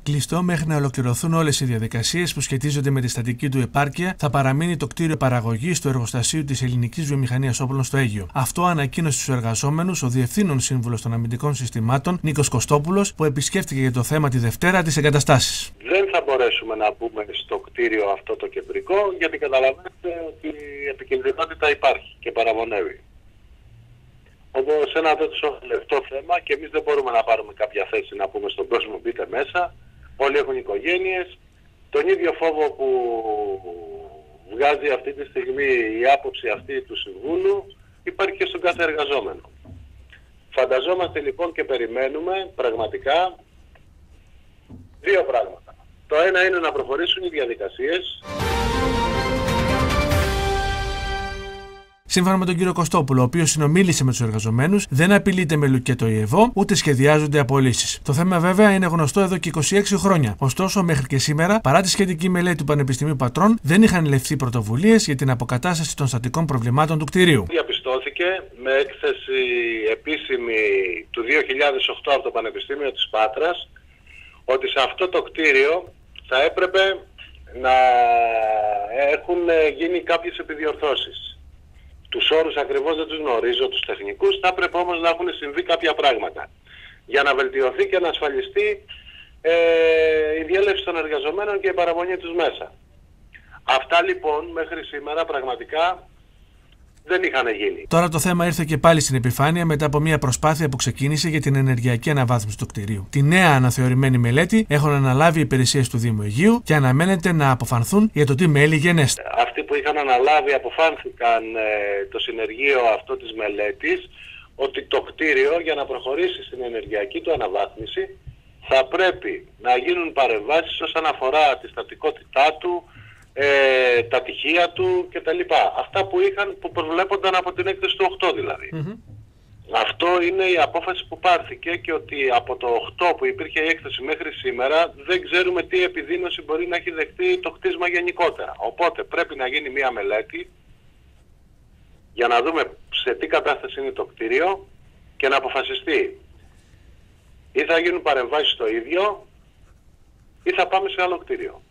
κλειστό μέχρι να ολοκληρωθούν όλες οι διαδικασίες που σχετίζονται με τη στατική του επάρκεια, θα παραμείνει το κτίριο παραγωγής του εργοστασίου της Ελληνικής Βιομηχανίας Όπλων στο Αίγυο. Αυτό ανακοίνωσε στους εργαζόμενους ο Διευθύνων Σύμβουλος των Αμυντικών Συστημάτων Νίκος Κωστόπουλος, που επισκέφτηκε για το θέμα τη Δευτέρα τις εγκαταστάσεις. Δεν θα μπορέσουμε να μπούμε στο κτίριο αυτό το κεντρικό, γιατί καταλαβαίνετε ότι η επικινδυνότητα υπάρχει και παραμονεύει. Όμως ένα τέτοιο λεπτό θέμα και εμείς δεν μπορούμε να πάρουμε κάποια θέση να πούμε στον κόσμο μπείτε μέσα, όλοι έχουν οικογένειες. Τον ίδιο φόβο που βγάζει αυτή τη στιγμή η άποψη αυτή του Συμβούλου υπάρχει και στον κάθε εργαζόμενο. Φανταζόμαστε λοιπόν και περιμένουμε πραγματικά δύο πράγματα. Το ένα είναι να προχωρήσουν οι διαδικασίες. Σύμφωνα με τον κύριο Κωστόπουλο, ο οποίος συνομίλησε με τους εργαζομένους, δεν απειλείται με λουκέτο η ΕΒΟ, ούτε σχεδιάζονται απολύσεις. Το θέμα βέβαια είναι γνωστό εδώ και 26 χρόνια. Ωστόσο, μέχρι και σήμερα, παρά τη σχετική μελέτη του Πανεπιστημίου Πατρών, δεν είχαν ληφθεί πρωτοβουλίες για την αποκατάσταση των στατικών προβλημάτων του κτηρίου. Διαπιστώθηκε με έκθεση επίσημη του 2008 από το Πανεπιστήμιο της Πάτρας ότι σε αυτό το κτίριο θα έπρεπε να έχουν γίνει κάποιες επιδιορθώσεις. Τους όρους ακριβώς δεν τους γνωρίζω, τους τεχνικούς, θα έπρεπε όμως να έχουν συμβεί κάποια πράγματα για να βελτιωθεί και να ασφαλιστεί η διέλευση των εργαζομένων και η παραμονή τους μέσα. Αυτά λοιπόν μέχρι σήμερα πραγματικά δεν είχαν γίνει. Τώρα το θέμα ήρθε και πάλι στην επιφάνεια μετά από μια προσπάθεια που ξεκίνησε για την ενεργειακή αναβάθμιση του κτηρίου. Τη νέα αναθεωρημένη μελέτη έχουν αναλάβει οι υπηρεσίες του Δήμου Αιγείου και αναμένεται να αποφανθούν για το τι μέλη γενέστε. Αυτοί που είχαν αναλάβει αποφάνθηκαν το συνεργείο αυτό της μελέτης ότι το κτίριο για να προχωρήσει στην ενεργειακή του αναβάθμιση θα πρέπει να γίνουν παρεμβάσεις όσον αφορά τη στατικότητά του, τα τυχεία του κτλ. Αυτά που προβλέπονταν από την έκθεση του 8 δηλαδή. Αυτό είναι η απόφαση που πάρθηκε και ότι από το 8 που υπήρχε η έκθεση μέχρι σήμερα δεν ξέρουμε τι επιδείνωση μπορεί να έχει δεχτεί το κτίσμα γενικότερα. Οπότε πρέπει να γίνει μια μελέτη για να δούμε σε τι κατάσταση είναι το κτίριο και να αποφασιστεί ή θα γίνουν παρεμβάσεις στο ίδιο ή θα πάμε σε άλλο κτίριο.